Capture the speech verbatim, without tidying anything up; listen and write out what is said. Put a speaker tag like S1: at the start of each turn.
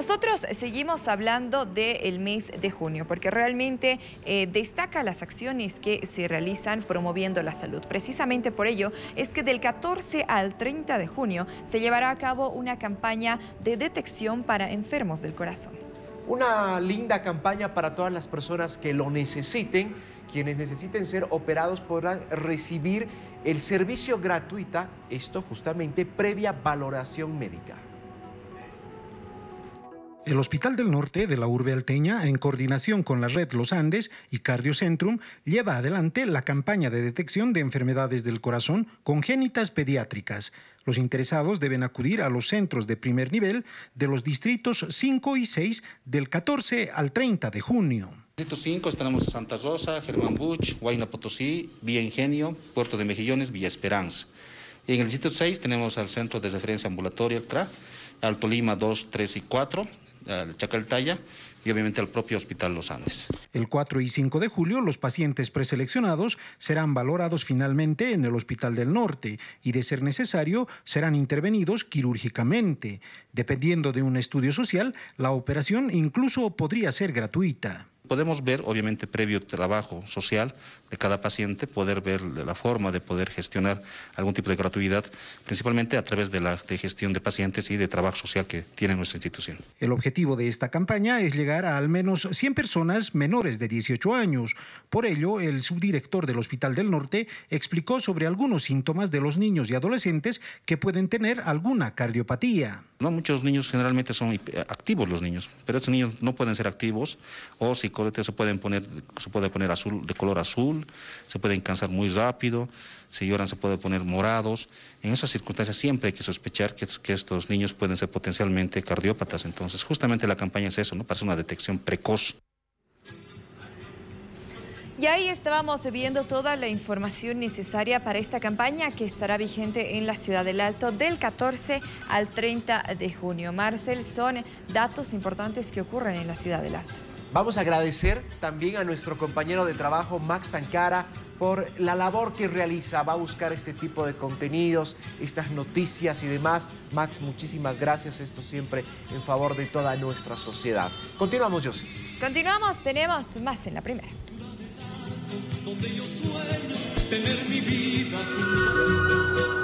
S1: Nosotros seguimos hablando del mes de junio porque realmente eh, destaca las acciones que se realizan promoviendo la salud. Precisamente por ello es que del catorce al treinta de junio se llevará a cabo una campaña de detección para enfermos del corazón.
S2: Una linda campaña para todas las personas que lo necesiten. Quienes necesiten ser operados podrán recibir el servicio gratuito, esto justamente previa valoración médica.
S3: El Hospital del Norte de la urbe alteña, en coordinación con la red Los Andes y Cardiocentrum, lleva adelante la campaña de detección de enfermedades del corazón congénitas pediátricas. Los interesados deben acudir a los centros de primer nivel de los distritos cinco y seis del catorce al treinta de junio.
S4: En el distrito cinco tenemos Santa Rosa, Germán Buch, Huayna Potosí, Villa Ingenio, Puerto de Mejillones, Villa Esperanza. Y en el distrito seis tenemos al Centro de Referencia Ambulatoria, C R A, Alto Lima dos, tres y cuatro, al Chacaltaya y obviamente al propio Hospital Los Andes.
S3: El cuatro y cinco de julio los pacientes preseleccionados serán valorados finalmente en el Hospital del Norte y, de ser necesario, serán intervenidos quirúrgicamente. Dependiendo de un estudio social, la operación incluso podría ser gratuita.
S4: Podemos ver, obviamente, previo trabajo social de cada paciente, poder ver la forma de poder gestionar algún tipo de gratuidad, principalmente a través de la de gestión de pacientes y de trabajo social que tiene nuestra institución.
S3: El objetivo de esta campaña es llegar a al menos cien personas menores de dieciocho años. Por ello, el subdirector del Hospital del Norte explicó sobre algunos síntomas de los niños y adolescentes que pueden tener alguna cardiopatía.
S4: No, muchos niños generalmente son activos los niños, pero estos niños no pueden ser activos o si se pueden poner, se puede poner azul, de color azul, se pueden cansar muy rápido, si lloran se puede poner morados. En esas circunstancias siempre hay que sospechar que, que estos niños pueden ser potencialmente cardiópatas. Entonces, justamente la campaña es eso, ¿no? Para hacer una detección precoz.
S1: Y ahí estábamos viendo toda la información necesaria para esta campaña que estará vigente en la Ciudad del Alto del catorce al treinta de junio. Marcel, son datos importantes que ocurren en la Ciudad del Alto.
S2: Vamos a agradecer también a nuestro compañero de trabajo, Max Tancara, por la labor que realiza. Va a buscar este tipo de contenidos, estas noticias y demás. Max, muchísimas gracias. Esto siempre en favor de toda nuestra sociedad. Continuamos, Josie.
S1: Continuamos, tenemos más en la primera.
S5: Donde yo sueño tener mi vida.